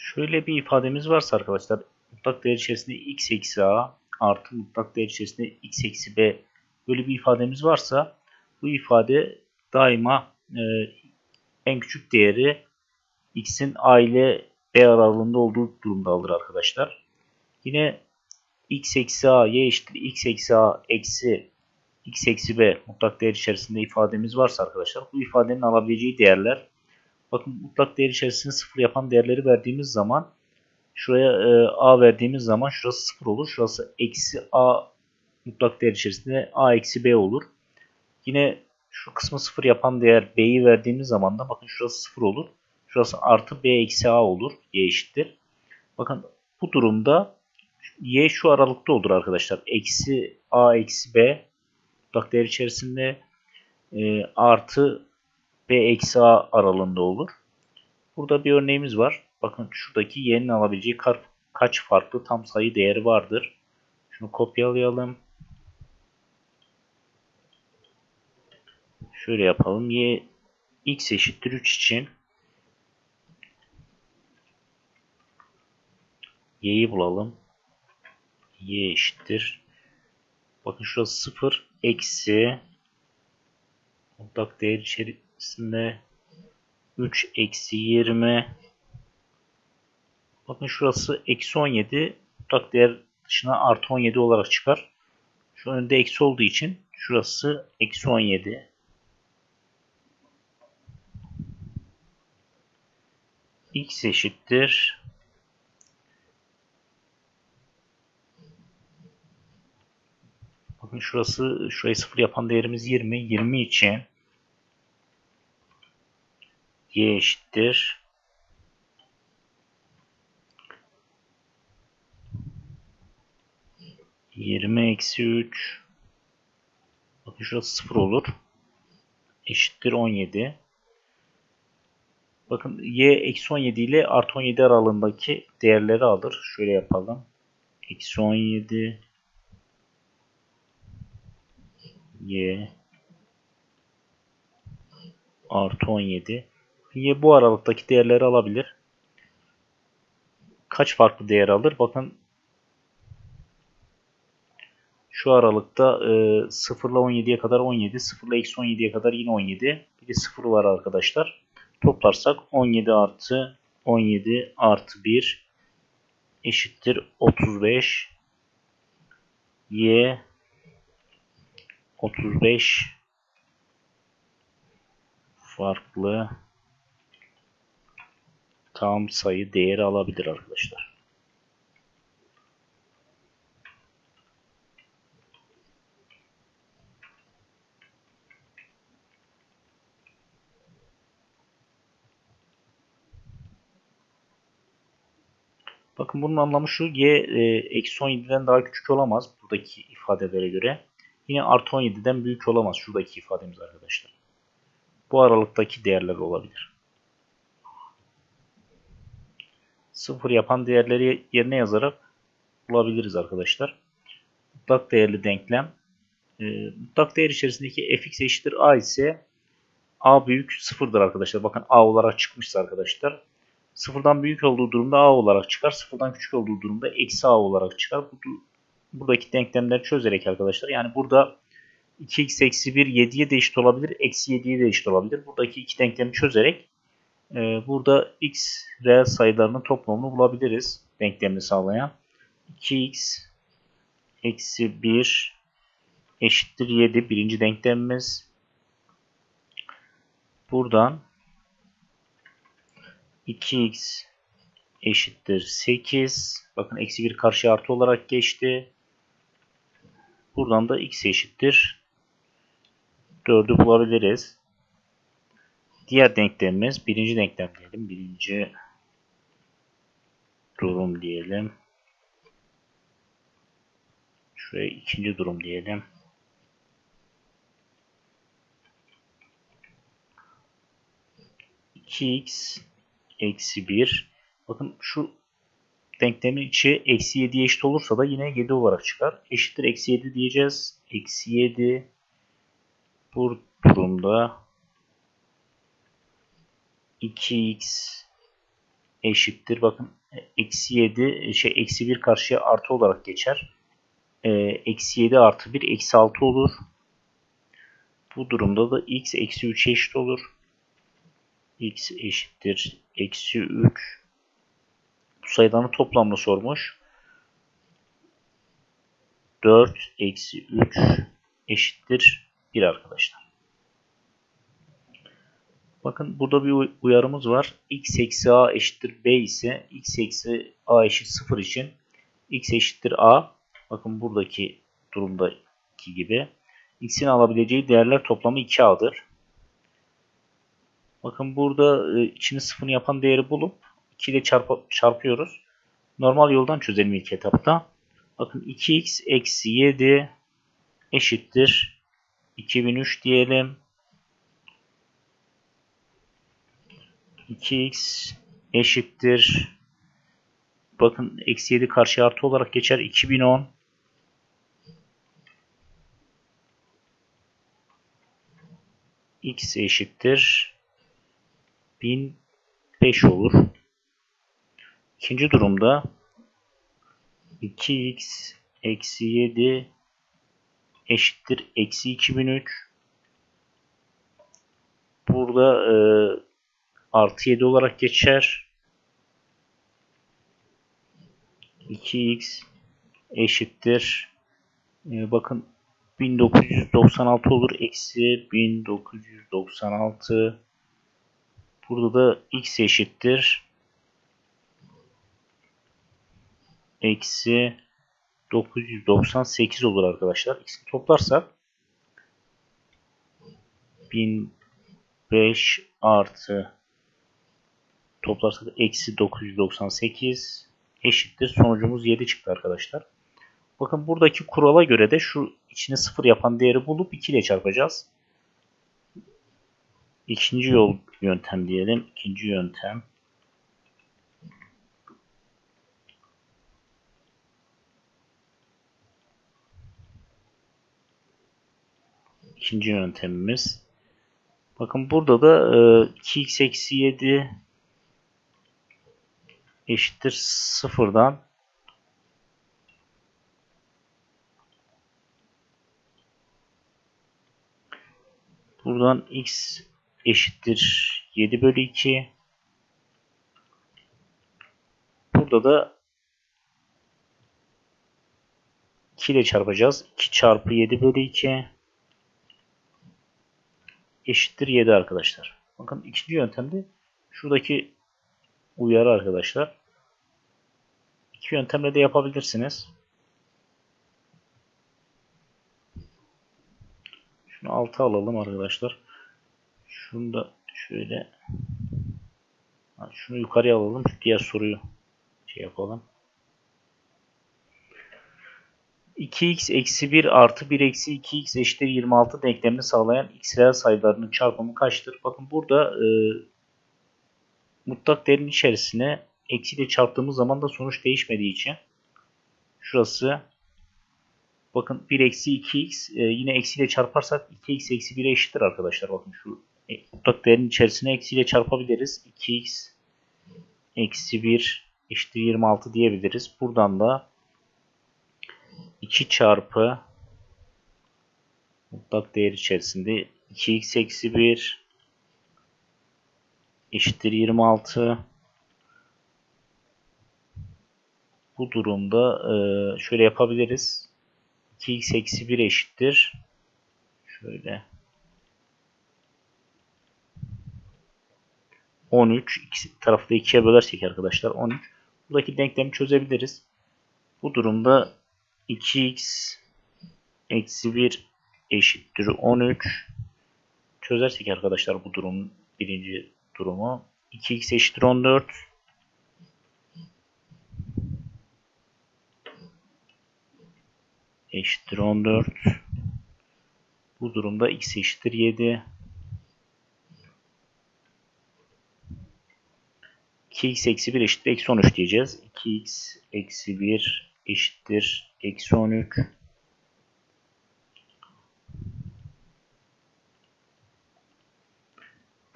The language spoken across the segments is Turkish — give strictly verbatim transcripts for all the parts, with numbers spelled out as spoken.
Şöyle bir ifademiz varsa arkadaşlar, mutlak değer içerisinde x eksi a artı mutlak değer içerisinde x eksi b, böyle bir ifademiz varsa bu ifade daima e, en küçük değeri x'in a ile b aralığında olduğu durumda alır arkadaşlar. Yine x eksi a y eşittir x eksi a eksi x eksi b mutlak değer içerisinde ifademiz varsa arkadaşlar, bu ifadenin alabileceği değerler, bakın mutlak değer içerisinde sıfır yapan değerleri verdiğimiz zaman, şuraya e, a verdiğimiz zaman şurası sıfır olur. Şurası eksi a mutlak değer içerisinde a eksi b olur. Yine şu kısmı sıfır yapan değer b'yi verdiğimiz zaman da bakın şurası sıfır olur. Şurası artı b eksi a olur. Y eşittir. Bakın bu durumda y şu aralıkta olur arkadaşlar. Eksi a eksi b mutlak değer içerisinde e, artı b eksi a aralığında olur. Burada bir örneğimiz var. Bakın şuradaki y'nin alabileceği kaç farklı tam sayı değeri vardır. Şunu kopyalayalım. Şöyle yapalım. Y x eşittir üç için y'yi bulalım. Y eşittir. Bakın şurası sıfır eksi mutlak değer içerisinde üç eksi yirmi. Bakın şurası eksi on yedi. Mutlak değer dışına artı on yedi olarak çıkar. Şu önünde eksi olduğu için şurası eksi on yedi. X eşittir. Bakın şurası, şurayı sıfır yapan değerimiz yirmi. yirmi için y eşittir. yirmi eksi üç. Bakın şurası sıfır olur. Eşittir on yedi. Bakın y eksi on yedi ile artı on yedi aralığındaki değerleri alır. Şöyle yapalım. Eksi on yedi. Y artı on yedi. Y bu aralıktaki değerleri alabilir. Kaç farklı değer alır? Bakın şu aralıkta e, sıfır ile on yediye kadar on yedi, sıfır ile eksi on yediye kadar yine on yedi. Bir de sıfır var arkadaşlar. Toplarsak on yedi artı on yedi artı bir eşittir otuz beş. Y otuz beş farklı tam sayı değeri alabilir arkadaşlar. Bakın bunun anlamı şu: y e, eksi on yediden daha küçük olamaz buradaki ifadelere göre. Yine artı on yediden büyük olamaz şuradaki ifademiz arkadaşlar. Bu aralıktaki değerler olabilir. Sıfır yapan değerleri yerine yazarak bulabiliriz arkadaşlar. Mutlak değerli denklem. E, mutlak değer içerisindeki fx eşittir a ise a büyük sıfırdır arkadaşlar. Bakın a olarak çıkmışsa arkadaşlar. Sıfırdan büyük olduğu durumda a olarak çıkar. Sıfırdan küçük olduğu durumda eksi a olarak çıkar. Buradaki denklemleri çözerek arkadaşlar. Yani burada iki x eksi bir yediye de eşit olabilir. Eksi yediye de eşit olabilir. Buradaki iki denklemi çözerek e, burada x reel sayılarının toplamını bulabiliriz. Denklemini sağlayan. iki x eksi bir eşittir yedi. Birinci denklemimiz. Buradan iki x eşittir sekiz. Bakın eksi bir karşı artı olarak geçti. Buradan da x eşittir dördü bulabiliriz. Diğer denklemimiz birinci denklem diyelim. Birinci durum diyelim. Şuraya ikinci durum diyelim. iki x eksi bir. Bakın şu denklemin içi eksi yediye eşit olursa da yine yedi olarak çıkar. Eşittir eksi yedi diyeceğiz. Eksi yedi. Bu durumda iki x eşittir. Bakın eksi yedi şey eksi bir karşıya artı olarak geçer. E, eksi yedi artı bir eksi altı olur. Bu durumda da x eksi üçe eşit olur. X eşittir eksi üç. Bu sayıların toplamını sormuş. dört eksi üç eşittir bir arkadaşlar. Bakın burada bir uyarımız var. X eksi a eşittir b ise x eksi a eşit sıfır için x eşittir a. Bakın buradaki durumdaki gibi. X'in alabileceği değerler toplamı iki a'dır. Bakın burada içini sıfır yapan değeri bulup iki ile çarp çarpıyoruz. Normal yoldan çözelim ilk etapta. Bakın iki x eksi yedi eşittir iki bin üç diyelim. iki x eşittir. Bakın eksi yedi karşı artı olarak geçer. iki bin on. X eşittir bin beş olur. İkinci durumda iki x eksi yedi eşittir eksi iki bin üç. Burada e, artı yedi olarak geçer. iki x eşittir. E, bakın bin dokuz yüz doksan altı olur. Eksi bin dokuz yüz doksan altı. Burada da x eşittir. Eksi dokuz yüz doksan sekiz olur arkadaşlar. X'ini toplarsak bin beş artı toplarsak eksi dokuz yüz doksan sekiz eşittir. Sonucumuz yedi çıktı arkadaşlar. Bakın buradaki kurala göre de şu içine sıfır yapan değeri bulup iki ile çarpacağız. İkinci yol yöntem diyelim. İkinci yöntem. İkinci yöntemimiz. Bakın burada da iki x eksi yedi eşittir sıfırdan buradan x eşittir yedi bölü iki. Burada da iki ile çarpacağız. iki çarpı yedi bölü iki eşittir yedi arkadaşlar. Bakın ikinci yöntemde şuradaki uyarı arkadaşlar. İki yöntemle de yapabilirsiniz. Şunu alta alalım arkadaşlar. Şunu da şöyle şunu yukarıya alalım. Diğer soruyu şey yapalım. iki x eksi bir artı bir eksi iki x eşittir yirmi altı denklemini sağlayan x reel sayılarının çarpımı kaçtır? Bakın burada e, mutlak değerin içerisine eksi ile çarptığımız zaman da sonuç değişmediği için şurası bakın bir eksi iki x e, yine eksi ile çarparsak iki x eksi bire eşittir arkadaşlar. Bakın şu e, mutlak değerin içerisine eksi ile çarpabiliriz. iki x eksi bir eşittir yirmi altı diyebiliriz. Buradan da iki çarpı mutlak değer içerisinde iki x eksi bir eşittir yirmi altı. Bu durumda e, şöyle yapabiliriz. iki x eksi bir eşittir. Şöyle. on üç. İki tarafı da ikiye bölersek arkadaşlar on üç. Buradaki denklemi çözebiliriz. Bu durumda iki x eksi bir eşittir on üç. Çözersek arkadaşlar bu durumun birinci durumu. iki x eşittir on dört. Eşittir on dört. Bu durumda x eşittir yedi. iki x eksi bir eşittir eksi on üç diyeceğiz. iki x eksi bir eşittir eksi on üç.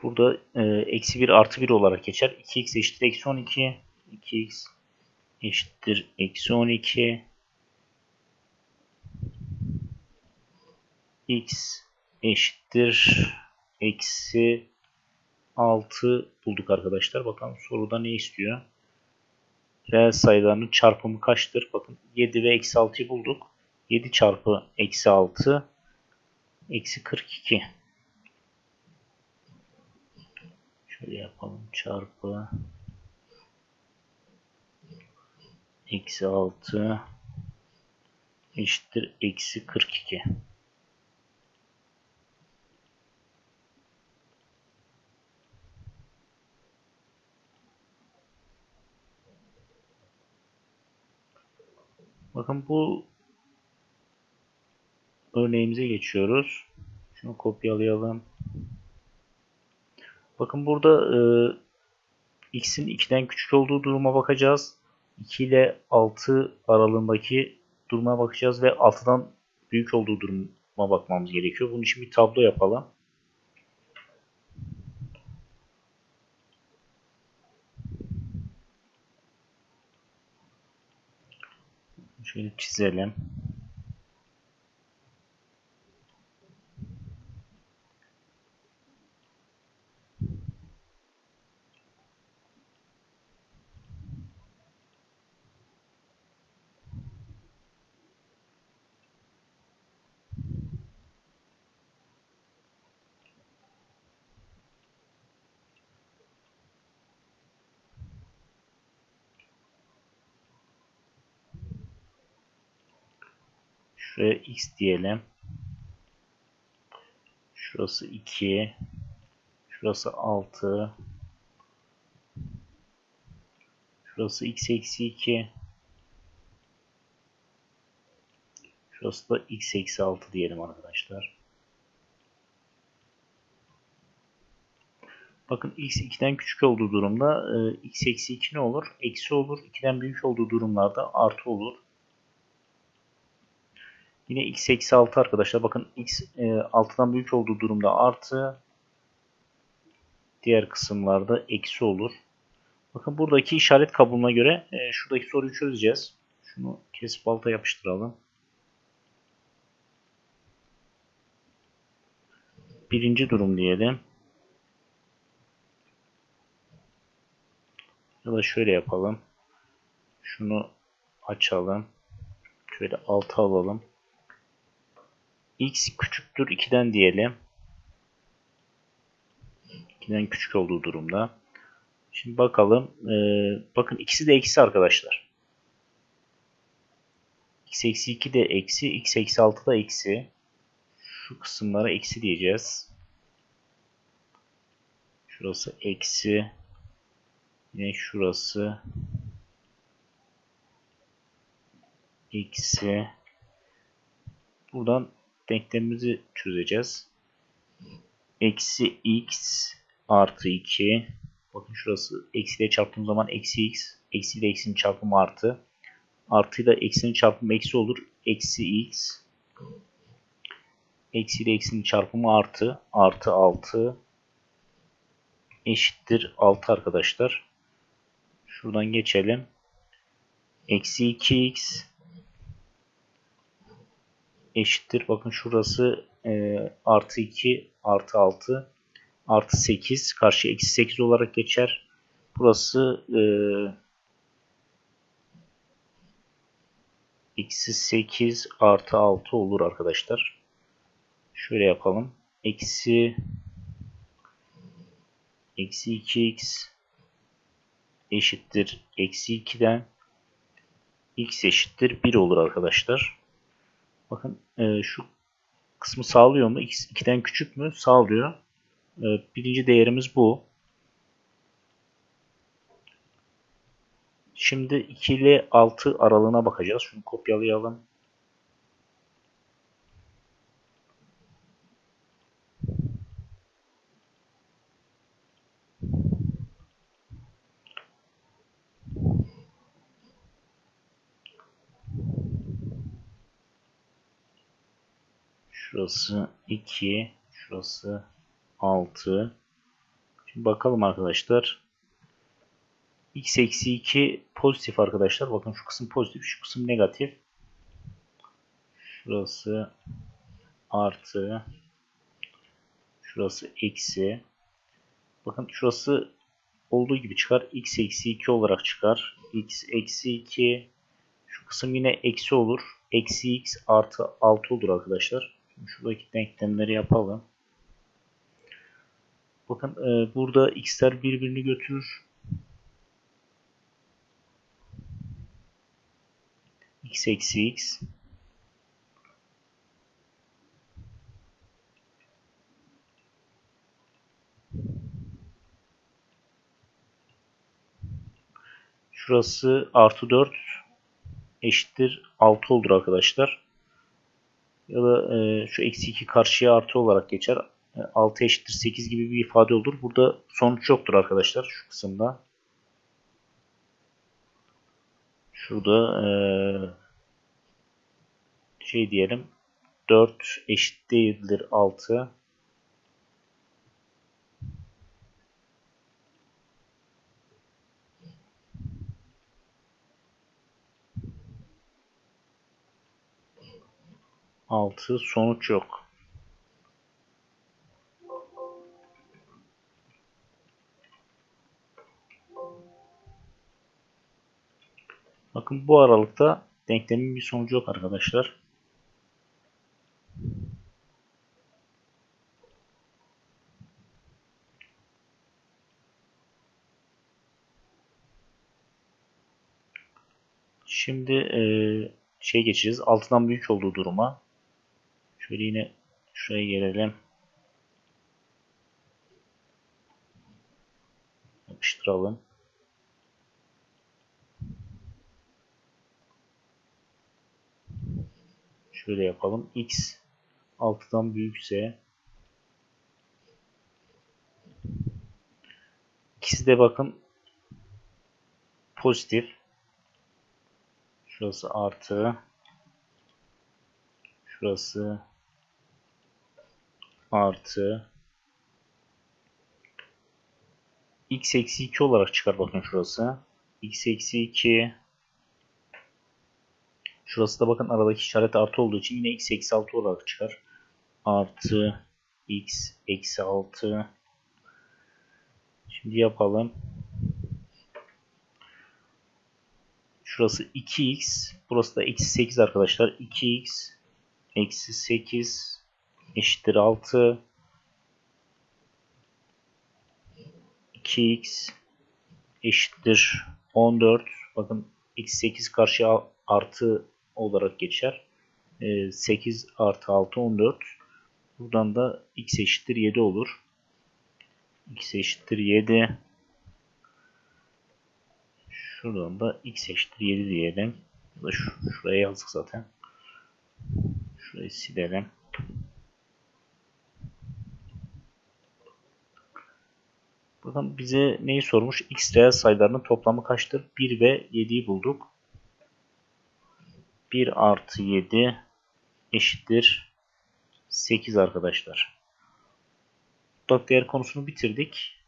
Burada e, eksi bir artı bir olarak geçer. iki x eşittir eksi on iki. iki x eşittir eksi on iki. X eşittir eksi altı bulduk arkadaşlar. Bakalım soruda ne istiyor? Reel sayılarının çarpımı kaçtır? Bakın yedi ve eksi altıyı bulduk. yedi çarpı eksi altı eksi kırk iki. Şöyle yapalım. Çarpı eksi altı eşittir eksi kırk iki. Bakın bu örneğimize geçiyoruz. Şunu kopyalayalım. Bakın burada e, x'in ikiden küçük olduğu duruma bakacağız. iki ile altı aralığındaki duruma bakacağız ve altıdan büyük olduğu duruma bakmamız gerekiyor. Bunun için bir tablo yapalım. Şöyle çizelim. Şuraya x diyelim. Şurası iki. Şurası altı. Şurası x eksi iki. Şurası da x eksi altı diyelim arkadaşlar. Bakın x ikiden küçük olduğu durumda e, x eksi iki ne olur? Eksi olur. ikiden büyük olduğu durumlarda artı olur. Yine x eksi altı arkadaşlar. Bakın x e, altıdan büyük olduğu durumda artı. Diğer kısımlarda eksi olur. Bakın buradaki işaret kabuğuna göre e, şuradaki soruyu çözeceğiz. Şunu kesip alta yapıştıralım. Birinci durum diyelim. Ya da şöyle yapalım. Şunu açalım. Şöyle alta alalım. X küçüktür ikiden diyelim. ikiden küçük olduğu durumda. Şimdi bakalım. Ee, bakın ikisi de eksi arkadaşlar. X eksi iki de eksi. X eksi altı da eksi. Şu kısımlara eksi diyeceğiz. Şurası eksi. Yine şurası eksi. Buradan denklemimizi çözeceğiz. Eksi x artı iki. Bakın şurası eksiyle çarptığım zaman eksi x. Eksi ile eksinin çarpımı artı. Artı ile eksinin çarpımı eksi olur. Eksi x. Eksi ile eksinin çarpımı artı. Artı altı. Eşittir altı arkadaşlar. Şuradan geçelim. Eksi iki x. Eşittir. Bakın şurası e, artı iki. Artı altı. Artı sekiz. Karşıya eksi sekiz olarak geçer. Burası e, eksi sekiz artı altı olur arkadaşlar. Şöyle yapalım. Eksi eksi iki x eşittir eksi ikiden x eşittir bir olur arkadaşlar. Bakın e, şu kısmı sağlıyor mu? X ikiden küçük mü? Sağlıyor. E, birinci değerimiz bu. Şimdi iki ile altı aralığına bakacağız. Şunu kopyalayalım. Şurası iki, şurası altı. Şimdi bakalım arkadaşlar. X eksi iki pozitif arkadaşlar. Bakın şu kısım pozitif, şu kısım negatif. Şurası artı. Şurası eksi. Bakın şurası olduğu gibi çıkar. X eksi iki olarak çıkar. X eksi iki. Şu kısım yine eksi olur. Eksi x artı altı olur arkadaşlar. Şimdi şuradaki denklemleri yapalım. Bakın e, burada x'ler birbirini götürür. X eksi x. Şurası artı dört eşittir altı olur arkadaşlar. Ya da e, şu eksi iki karşıya artı olarak geçer. E, altı eşittir sekiz gibi bir ifade olur. Burada sonuç yoktur arkadaşlar şu kısımda. Şurada e, şey diyelim. dört eşit değildir altı. altı sonuç yok. Bakın bu aralıkta denklemin bir sonucu yok arkadaşlar. Şimdi e, şey geçeceğiz. Altıdan büyük olduğu duruma. Şöyle yine şuraya gelelim. Yapıştıralım. Şöyle yapalım. X altıdan büyükse ikisi de bakın pozitif. Şurası artı. Şurası artı. X eksi iki olarak çıkar bakın şurası. X eksi iki. Şurası da bakın aradaki işaret artı olduğu için yine x eksi altı olarak çıkar. Artı x eksi altı. Şimdi yapalım. Şurası iki x. Burası da eksi sekiz arkadaşlar. iki x eksi sekiz eşittir altı. iki x eşittir on dört. Bakın eksi sekiz karşıya artı olarak geçer. sekiz artı altı on dört. Buradan da x eşittir yedi olur. X eşittir yedi. Şuradan da x eşittir yedi diyelim. Şu, şuraya yazdık zaten. Şurayı silelim. Bakın bize neyi sormuş? X reel sayılarının toplamı kaçtır? bir ve yediyi bulduk. bir artı yedi eşittir sekiz arkadaşlar. Mutlak değer konusunu bitirdik.